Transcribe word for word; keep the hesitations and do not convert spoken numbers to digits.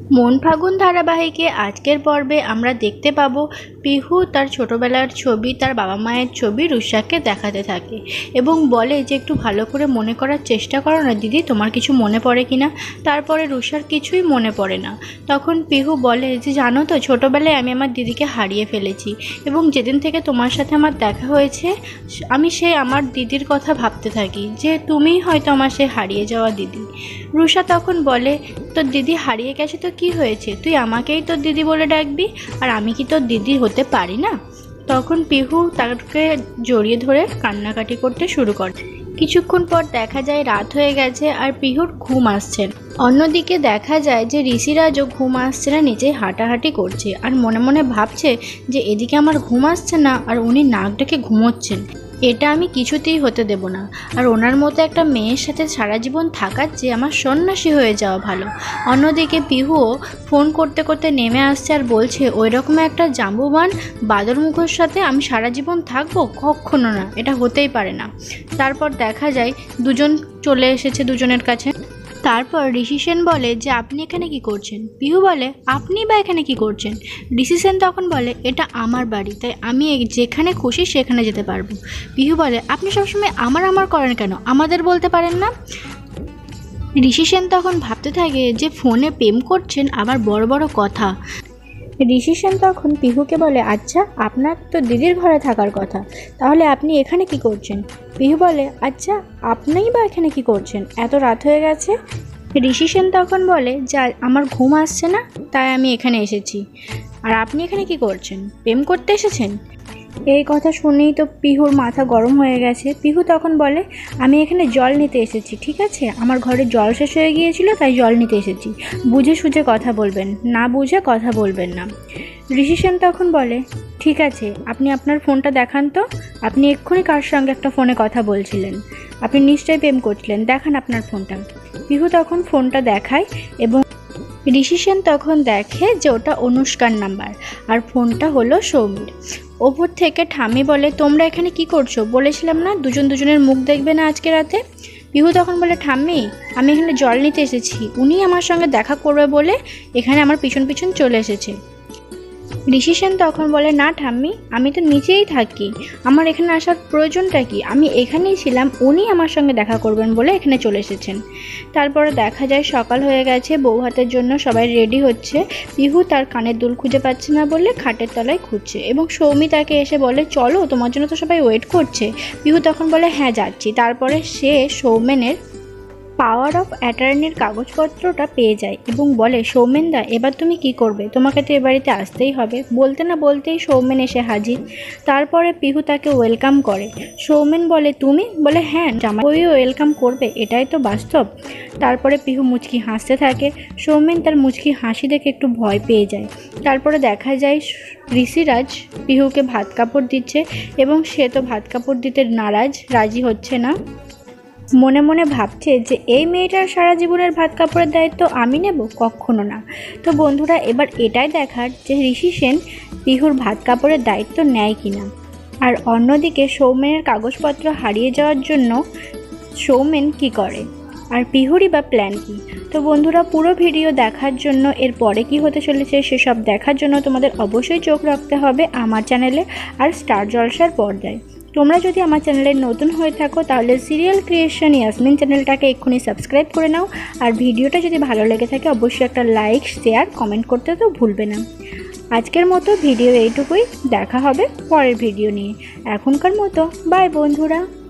মন ফাগুন ধারাবাহিকে আজকের পর্বে আমরা দেখতে পাবো পিহু তার ছোটবেলার ছবি, তার বাবা মায়ের ছবি রুষাকে দেখাতে থাকে এবং বলে যে একটু ভালো করে মনে করার চেষ্টা করো না দিদি, তোমার কিছু মনে পড়ে কিনা। তারপরে রুষার কিছুই মনে পড়ে না। তখন পিহু বলে যে জানো তো, ছোটবেলায় আমি আমার দিদিকে হারিয়ে ফেলেছি এবং যেদিন থেকে তোমার সাথে আমার দেখা হয়েছে আমি সেই আমার দিদির কথা ভাবতে থাকি যে তুমিই হয়তো আমার সেই হারিয়ে যাওয়া দিদি। রুষা তখন বলে তোর দিদি হারিয়ে গেছে তো কি হয়েছে, তুই আমাকেই তোর দিদি বলে ডাকবি, আর আমি কি তোর দিদি হতে পারি না? তখন পিহু তাকে জড়িয়ে ধরে কান্নাকাটি করতে শুরু করে। কিছুক্ষণ পর দেখা যায় রাত হয়ে গেছে আর পিহুর ঘুম আসছে না। অন্যদিকে দেখা যায় যে ঋষিরাজও ঘুম আসছে না, নিচে হাঁটাহাঁটি করছে আর মনে মনে ভাবছে যে এদিকে আমার ঘুম আসছে না আর উনি নাক ডেকে ঘুমোচ্ছেন, এটা আমি কিছুতেই হতে দেব না। আর ওনার মতো একটা মেয়ের সাথে সারা জীবন থাকার চেয়ে আমার সন্ন্যাসী হয়ে যাওয়া ভালো। অন্যদিকে পিহুও ফোন করতে করতে নেমে আসছে আর বলছে ওই রকম একটা জাম্বুবান বাদর মুখোর সাথে আমি সারা জীবন থাকবো, কখনো না, এটা হতেই পারে না। তারপর দেখা যায় দুজন চলে এসেছে দুজনের কাছে। তারপর ঋষি সেন বলে যে আপনি এখানে কি করছেন? পিহু বলে আপনি বা এখানে কি করছেন? ঋষি সেন তখন বলে এটা আমার বাড়ি, তাই আমি যেখানে খুশি সেখানে যেতে পারবো। পিহু বলে আপনি সবসময় আমার আমার করেন কেন, আমাদের বলতে পারেন না? ঋষি সেন তখন ভাবতে থাকে যে ফোনে প্রেম করছেন আবার বড় বড় কথা। ঋষি সেন তখন পিহুকে বলে আচ্ছা আপনার তো দিদির ঘরে থাকার কথা, তাহলে আপনি এখানে কি করছেন? পিহু বলে আচ্ছা আপনিই বা এখানে কি করছেন, এত রাত হয়ে গেছে? ঋষি সেন তখন বলে যা আমার ঘুম আসছে না তাই আমি এখানে এসেছি। আর আপনি এখানে কি করছেন, প্রেম করতে এসেছেন? এই কথা শুনেই তো পিহুর মাথা গরম হয়ে গেছে। পিহু তখন বলে আমি এখানে জল নিতে এসেছি, ঠিক আছে, আমার ঘরে জল শেষ হয়ে গিয়েছিল তাই জল নিতে এসেছি, বুঝে সুঝে কথা বলবেন, না বুঝে কথা বলবেন না। ঋষি সেন তখন বলে ঠিক আছে আপনি আপনার ফোনটা দেখান তো, আপনি এক্ষুনি কার সঙ্গে একটা ফোনে কথা বলছিলেন, আপনি নিশ্চয়ই প্রেম করছিলেন, দেখান আপনার ফোনটা। পিহু তখন ফোনটা দেখায় এবং ঋষি সেন তখন দেখে যে ওটা অনুষ্কার নাম্বার আর ফোনটা হলো সৌমির। ওপর থেকে ঠাম্মি বলে তোমরা এখানে কি করছো, বলেছিলাম না দুজন দুজনের মুখ দেখবে না আজকে রাতে। পিহু তখন বলে ঠাম্মি আমি এখানে জল নিতে এসেছি, উনি আমার সঙ্গে দেখা করবে বলে এখানে আমার পিছন পিছন চলে এসেছে। ঋষি সেন তখন বলে না ঠাম্মি আমি তো নিচেই থাকি, আমার এখানে আসার প্রয়োজনটা কি, আমি এখানেই ছিলাম, উনি আমার সঙ্গে দেখা করবেন বলে এখানে চলে এসেছেন। তারপরে দেখা যায় সকাল হয়ে গেছে, বউ ভাতের জন্য সবাই রেডি হচ্ছে। পিহু তার কানের দুল খুঁজে পাচ্ছে না বলে খাটের তলায় খুঁজছে এবং সৌমি তাকে এসে বলে চলো তোমার জন্য তো সবাই ওয়েট করছে। পিহু তখন বলে হ্যাঁ যাচ্ছি। তারপরে সে সৌমেনের পাওয়ার অফ অ্যাটর্নির কাগজপত্রটা পেয়ে যায় এবং বলে সৌমেনদা এবার তুমি কি করবে, তোমাকে তো এ বাড়িতে আসতেই হবে। বলতে না বলতেই সৌমেন এসে হাজির। তারপরে পিহু তাকে ওয়েলকাম করে। সৌমেন বলে তুমি, বলে হ্যাঁ জামাই ওয়েলকাম করবে, এটাই তো বাস্তব। তারপরে পিহু মুচকি হাসতে থাকে। সৌমেন তার মুচকি হাসি দেখে একটু ভয় পেয়ে যায়। তারপরে দেখা যায় ঋষিরাজ পিহুকে ভাত কাপড় দিচ্ছে এবং সে তো ভাত কাপড় দিতে নারাজ, রাজি হচ্ছে না। মনে মনে ভাবছে যে এই মেয়েটার সারা জীবনের ভাত কাপড়ের দায়িত্ব আমি নেব, কখনো না। তো বন্ধুরা এবার এটাই দেখার যে ঋষি সেন পিহুর ভাত কাপড়ের দায়িত্ব নেয় কিনা। আর অন্যদিকে সৌমেনের কাগজপত্র হারিয়ে যাওয়ার জন্য সৌমেন কি করে আর পিহুরই বা প্ল্যান কি। তো বন্ধুরা পুরো ভিডিও দেখার জন্য এর পরে কি হতে চলেছে সেসব দেখার জন্য তোমাদের অবশ্যই চোখ রাখতে হবে আমার চ্যানেলে আর স্টার জলসার পর্দায়। তোমরা যদি আমার চ্যানেলে নতুন হয়ে থাকো তাহলে সিরিয়াল ক্রিয়েশন ইয়াসমিন চ্যানেলটাকে এক্ষুনি সাবস্ক্রাইব করে নাও। আর ভিডিওটা যদি ভালো লেগে থাকে অবশ্যই একটা লাইক শেয়ার কমেন্ট করতে তো ভুলবে না। আজকের মতো ভিডিও এইটুকুই, দেখা হবে পরের ভিডিও নিয়ে। এখনকার মতো বাই বন্ধুরা।